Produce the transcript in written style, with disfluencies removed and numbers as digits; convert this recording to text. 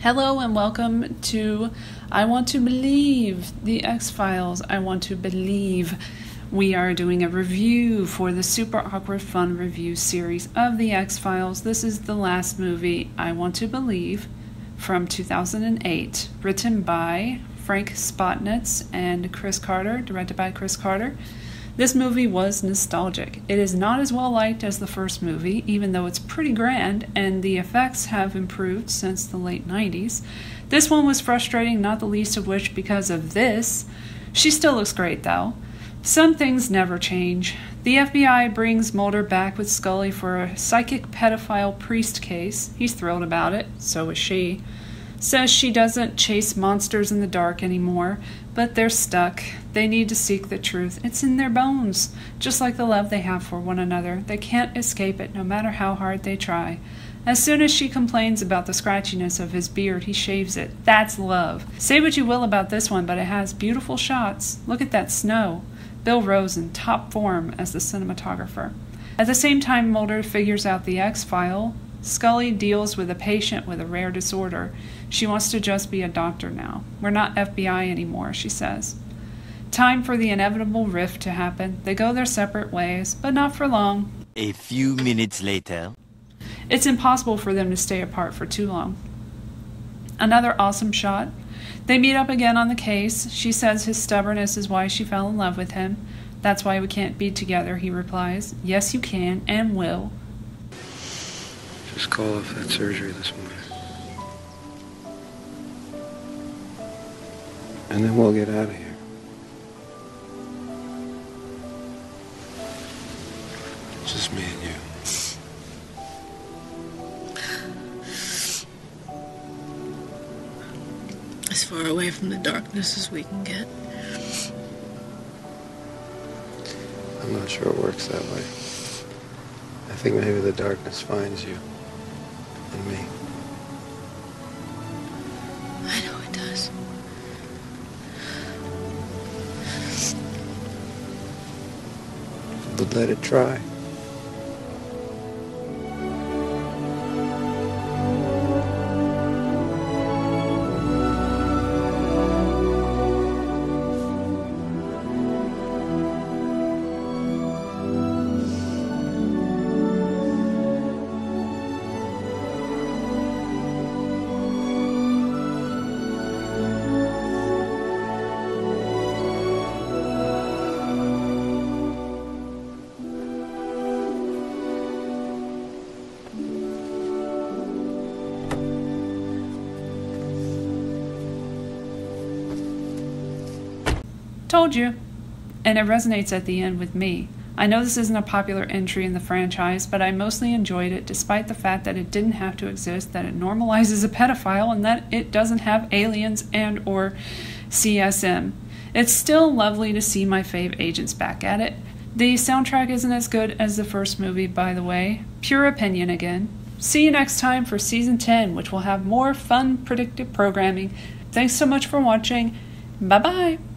Hello and welcome to I Want to Believe, the X-Files. I Want to Believe. We are doing a review for the Super Awkward Fun Review series of the X-Files. This is the last movie, I Want to Believe, from 2008, written by Frank Spotnitz and Chris Carter, directed by Chris Carter. This movie was nostalgic. It is not as well liked as the first movie, even though it's pretty grand, and the effects have improved since the late 90s. This one was frustrating, not the least of which because of this. She still looks great, though. Some things never change. The FBI brings Mulder back with Scully for a psychic pedophile priest case. He's thrilled about it, so is she. Says she doesn't chase monsters in the dark anymore, but they're stuck. They need to seek the truth. It's in their bones, just like the love they have for one another. They can't escape it, no matter how hard they try. As soon as she complains about the scratchiness of his beard, he shaves it. That's love. Say what you will about this one, but it has beautiful shots. Look at that snow. Bill Rose in top form as the cinematographer. At the same time Mulder figures out the X-File, Scully deals with a patient with a rare disorder. She wants to just be a doctor now. We're not FBI anymore, she says. Time for the inevitable rift to happen. They go their separate ways, but not for long. A few minutes later. It's impossible for them to stay apart for too long. Another awesome shot. They meet up again on the case. She says his stubbornness is why she fell in love with him. That's why we can't be together, he replies. Yes, you can and will. Just call off that surgery this morning. And then we'll get out of here. Just me and you. As far away from the darkness as we can get. I'm not sure it works that way. I think maybe the darkness finds you. And me. I know it does. But let it try. Told you. And it resonates at the end with me. I know this isn't a popular entry in the franchise, but I mostly enjoyed it despite the fact that it didn't have to exist, that it normalizes a pedophile, and that it doesn't have aliens and or CSM. It's still lovely to see my fave agents back at it. The soundtrack isn't as good as the first movie, by the way. Pure opinion again. See you next time for Season 10, which will have more fun, predictive programming. Thanks so much for watching. Bye-bye.